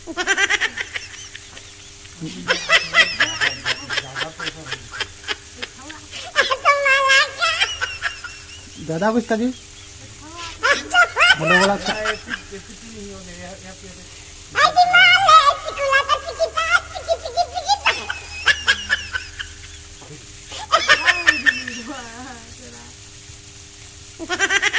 ज्यादा कुछ जी बोलो बोला Ha ha ha.